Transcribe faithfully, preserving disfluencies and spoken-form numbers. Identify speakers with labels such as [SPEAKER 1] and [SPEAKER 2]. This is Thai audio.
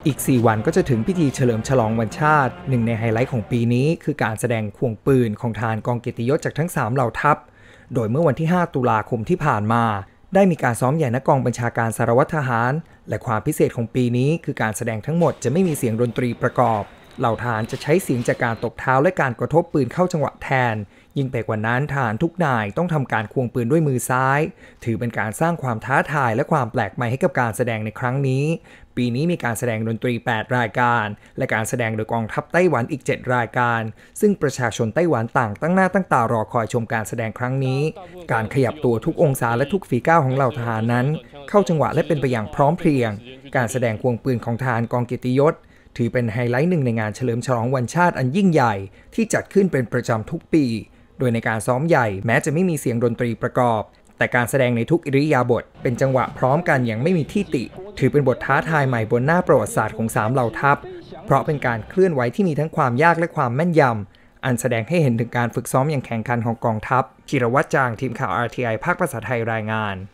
[SPEAKER 1] อีกสี่วันก็จะถึงพิธีเฉลิมฉลองวันชาติหนึ่งในไฮไลท์ของปีนี้คือการแสดงควงปืนของทหารกองเกียรติยศจากทั้งสามเหล่าทัพโดยเมื่อวันที่ห้าตุลาคมที่ผ่านมาได้มีการซ้อมใหญ่ณกองบัญชาการสารวัตรทหารและความพิเศษของปีนี้คือการแสดงทั้งหมดจะไม่มีเสียงดนตรีประกอบเหล่าทหารจะใช้เสียงจากการตบเท้าและการกระทบปืนเข้าจังหวะแทนยิ่งไปกว่านั้นทหารทุกนายต้องทำการควงปืนด้วยมือซ้ายถือเป็นการสร้างความท้าทายและความแปลกใหม่ให้กับการแสดงในครั้งนี้ปีนี้มีการแสดงดนตรีแปดรายการและการแสดงโดยกองทัพไต้หวันอีกเจ็ดรายการซึ่งประชาชนไต้หวันต่างตั้งหน้าตั้งตารอคอยชมการแสดงครั้งนี้การขยับตัวทุกองศาและทุกฝีก้าวของเหล่าทหารนั้นเข้าจังหวะและเป็นไปอย่างพร้อมเพรียงการแสดงควงปืนของทหารกองเกียรติยศถือเป็นไฮไลท์หนึ่งในงานเฉลิมฉลองวันชาติอันยิ่งใหญ่ที่จัดขึ้นเป็นประจำทุกปีโดยในการซ้อมใหญ่แม้จะไม่มีเสียงดนตรีประกอบแต่การแสดงในทุกอิริยาบถเป็นจังหวะพร้อมกันอย่างไม่มีที่ติถือเป็นบทท้าทายใหม่บนหน้าประวัติศาสตร์ของสามเหล่าทัพเพราะเป็นการเคลื่อนไหวที่มีทั้งความยากและความแม่นยำอันแสดงให้เห็นถึงการฝึกซ้อมอย่างแข่งขันของกองทัพธีรวัฒน์จางทีมข่าว อาร์ ที ไอ ภาคภาษาไทยรายงาน